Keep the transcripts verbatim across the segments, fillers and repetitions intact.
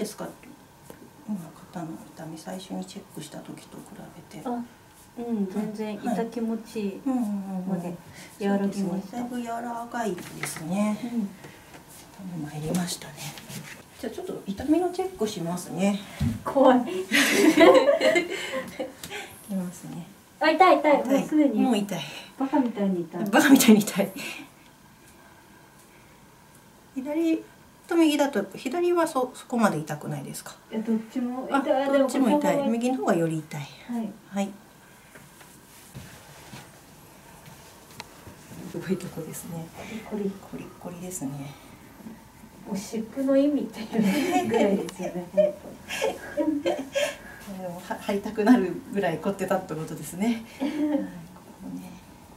ですか？今肩の痛み最初にチェックした時と比べて。 あ、うん、全然痛気持ちいいので和らぎました。 だいぶ柔らかいですね。うん、参りましたね。じゃあちょっと痛みのチェックしますね。 怖い。 いきますね。 あ、痛い痛い。もうすでに。 もう痛い。 バカみたいに痛い。 バカみたいに痛い。左と右だと左はそそこまで痛くないですか？ いや、どっちも痛い。どっちも痛い。右の方がより痛い。 はい。 はい。すごいとこですね。 コリコリコリコリですね。 もう湿布の意味っていうぐらいですよね。本当に。 は貼りたくなるぐらい凝ってたってことですね。はい、ここね。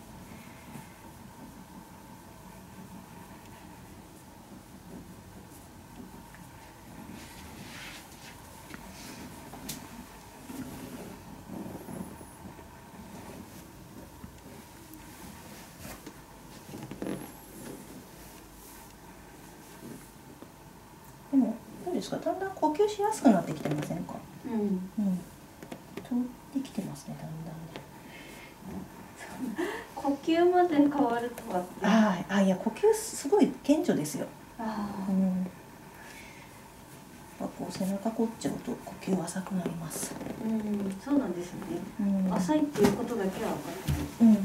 でもどうですか？だんだん呼吸しやすくなってきてませんか？ うん。うん。 通ってきてますね、だんだんね。 呼吸まで変わるとは。 ああ、いや呼吸すごい顕著ですよ。 ああ。 うん。やっぱこう背中凝っちゃうと呼吸浅くなります。 うん、そうなんですね。うん、浅いっていうことだけは分かってない。うん。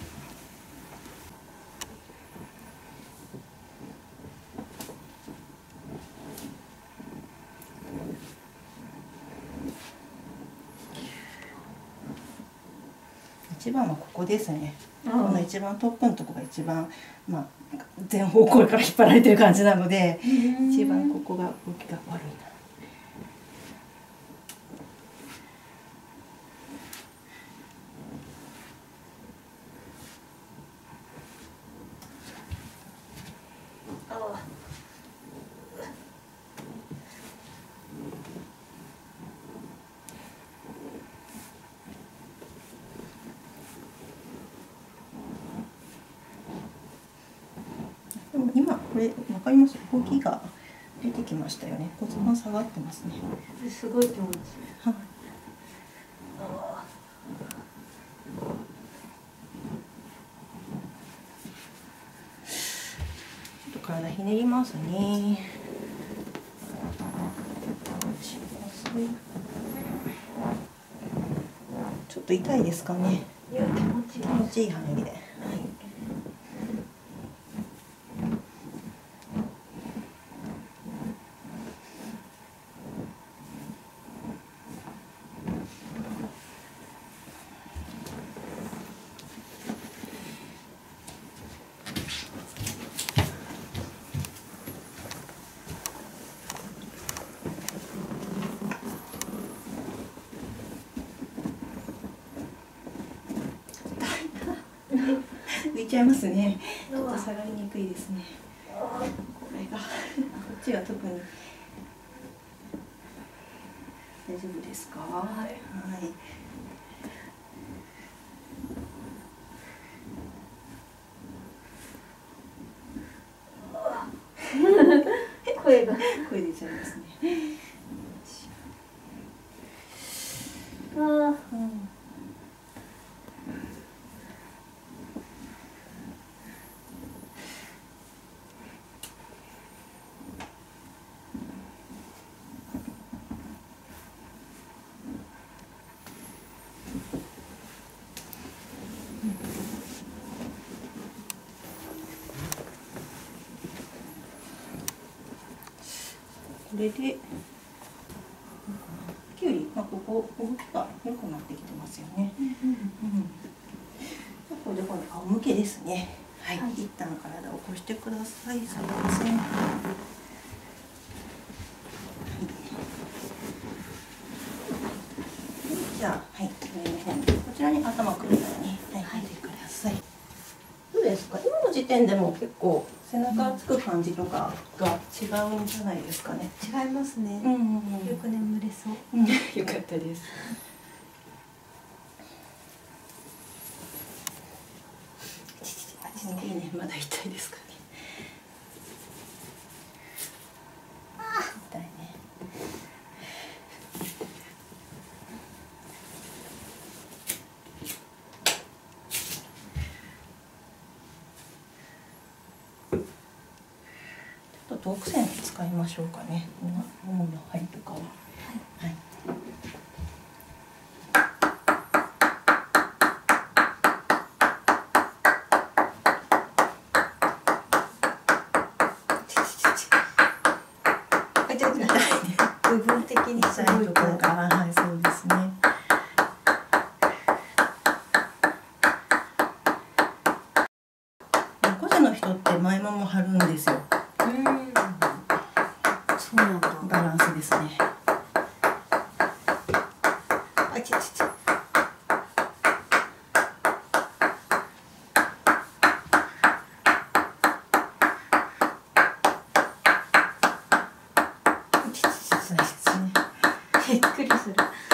一番はここですね。この一番トップのところが一番、まあ、全方向から引っ張られてる感じなので、一番ここが動きが悪いな。でも今これ分かります？動きが出てきましたよね。骨盤下がってますね。 すごいと思います。 はい。ちょっと体ひねりますね。ちょっと痛いですかね。 いや、気持ちいい。 気持ちいい範囲で。はい。浮いちゃいますね。ちょっと下がりにくいですね。これがこっちは特に大丈夫ですか？はい。はい。 声が声出ちゃいますね。 ああ、うん。 これできゅうり、まあ、ここ動きが良くなってきてますよね。うんうんうん、これでこれ仰向けですね。はい、はい、一旦体を起こしてください。すいません。はい、じゃあ、はい、上の方にこちらに頭くるように、はい、入れてください。どうですか？今の時点でも結構背中つく感じとかが違うんじゃないですかね。 違いますね。 うんうんうん、 よく眠れそう。 うん、よかったです。いいね、まだ痛いですかね。あ、痛いね。 と奥線使いましょうかね。ももの針とかは。はい。 部分的にすごいところが、 はい、そうですね。猫背の人って前もも張るんですよ。 うん。そうなんだ。 バランスですね。 あ、ちちち。びっくりする。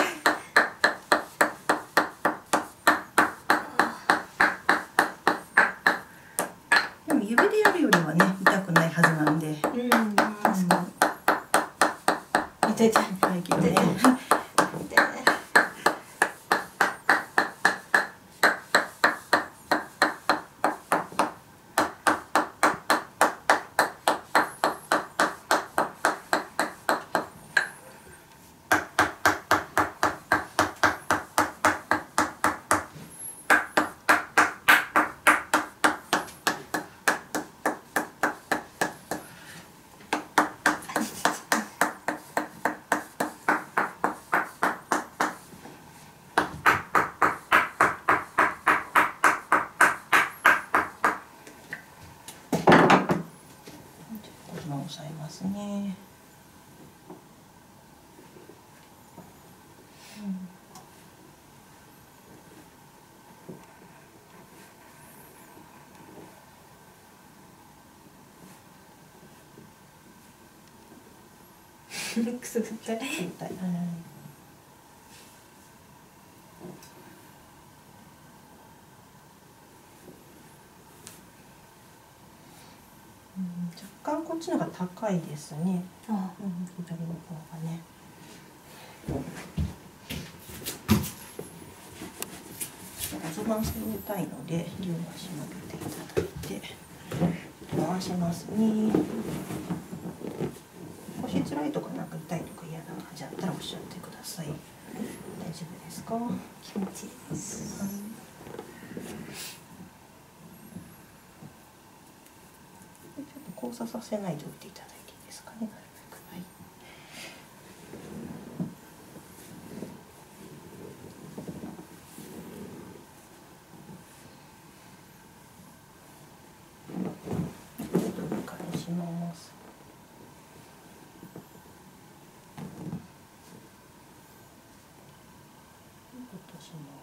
でも指でやるよりはね痛くないはずなんで。うん。 確かに。痛い痛い。 痛いけどね。押さえますね。 くすぐったい。 痛い。若干こっちの方が高いですね。 ああ、 うん、左の方がね。骨盤性痛いので両足曲げていただいて回しますね。腰つらいとかなんか痛いとか嫌な感じだったらおっしゃってください。大丈夫ですか？ 気持ちいいです。 はい、交差させないでおいていただいていいですかね。はい、返します。落とします。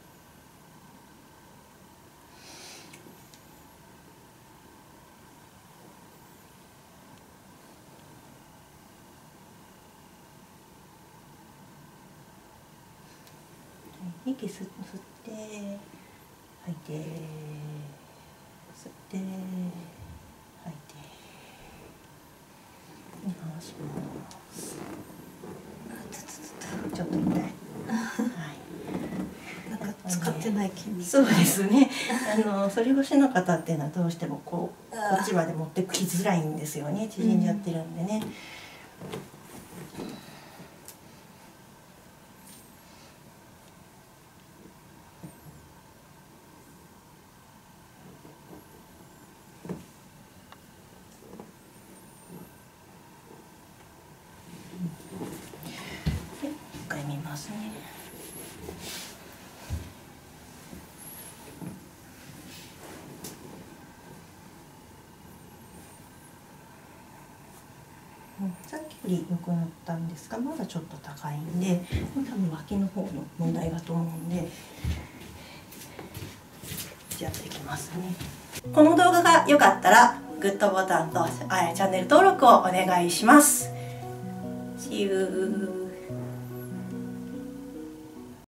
息吸って吐いて吸って吐いて回します。ちょっと痛い。はい。 なんか使ってない筋肉。 そうですね。あの反り腰の方っていうのはどうしてもこうこっちまで持ってきづらいんですよね。縮んじゃってるんでね。一回見ますね。さっきより良くなったんですが、まだちょっと高いんで、多分脇の方の問題だと思うんで、やっていきますね。この動画が良かったらグッドボタンとチャンネル登録をお願いします。See you.